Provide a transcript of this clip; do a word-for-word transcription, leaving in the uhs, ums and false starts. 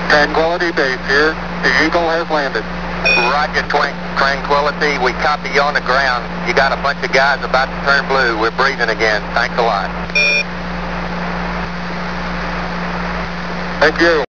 Tranquility Base here. The Eagle has landed. Roger, Twink. Tranquility. We copy you on the ground. You got a bunch of guys about to turn blue. We're breathing again. Thanks a lot. Thank you.